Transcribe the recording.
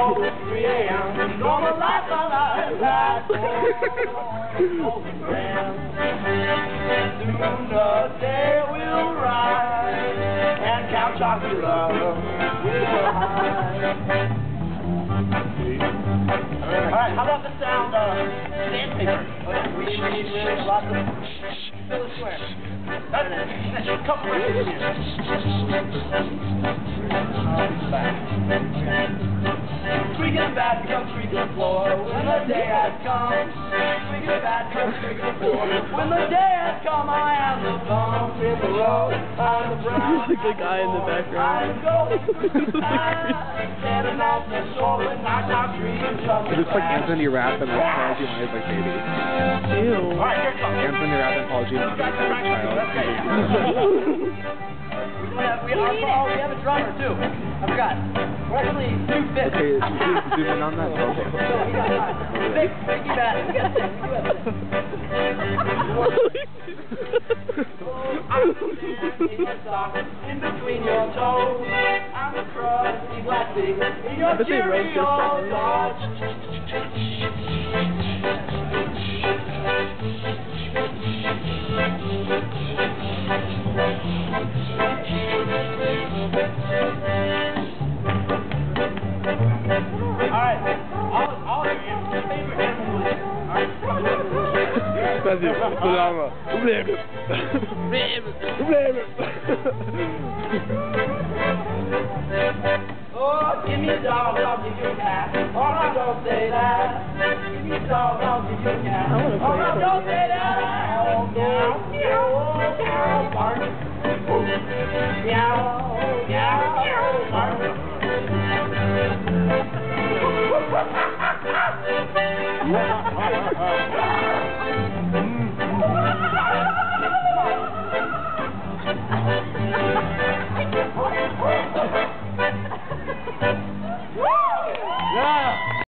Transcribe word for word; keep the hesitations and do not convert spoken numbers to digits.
go, three A M Gonna light my life right home. Soon the day will rise, and Count Chocula will hide. Alright, how about the sound of sandpaper? Okay, we need really lots of fill the square. That's it. That's a couple records here. Tweak and bad becomes tweak the floor when the day has come. Tweak and bad becomes tweak the floor when the day has come. I am the bump in the road. I'm the brown. There's like a guy in the background. I'm gold. Standing out the shore and knock out dreams. It looks like Anthony Rapp and like Paul Giamatti's like baby. Ew. Alright, here it comes. Anthony Rapp and Paul Giamatti's like child. We have, we, are, oh, we have a drummer too. I forgot. We're actually two fifths. Okay, zoom in on that. Okay. Big, big bat. You gotta sing. You gotta sing. In between your toes, I'm a crusty black pig. In your Cheerios. Vas-y, programme. Oubliez-le. Oubliez-le. Oh, give me a dog, I'll give you a cat. Oh, no, don't say that. Give me a dog, I'll give you a cat. I wanna Oh, play no, don't say that. Oh, meow, meow, meow, bark. Meow, meow, meow, bark.